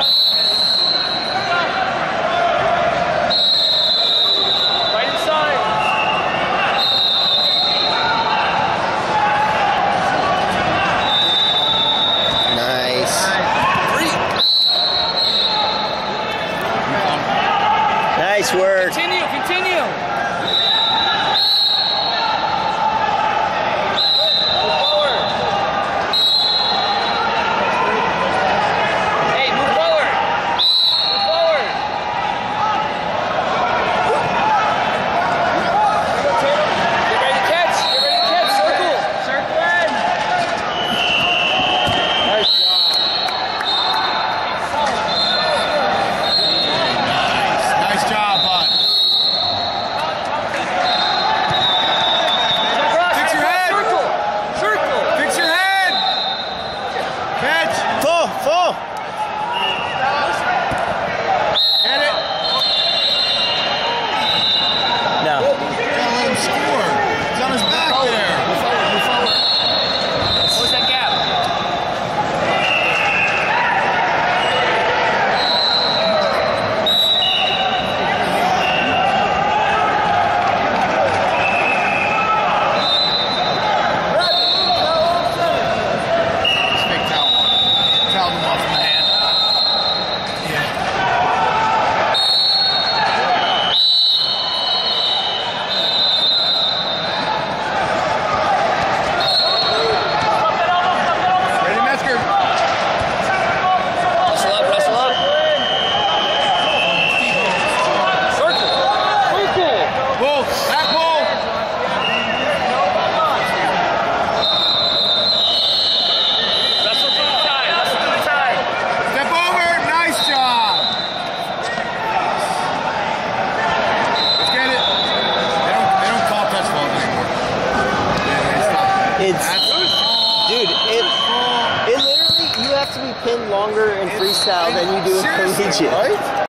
Nice work. Continue. Hey, move forward. Move forward. Get ready to catch. Circle. Circle in. Nice job. Nice job, bud. Fix your head. Circle. Fix your head. Catch. Full. Get it. No. Gotta let him score. He's on his back there. Move forward. Close that gap. Big towel. Towel them off my hand. Yeah. Ready, Metzger? Wrestle up. Circle. Bull. Back bull. Wrestle through the time. Step over. Nice job. Let's get it. They don't call touch balls anymore. Yeah, stop. Dude, it literally, you have to be pinned longer in freestyle than you do in collegiate. Right?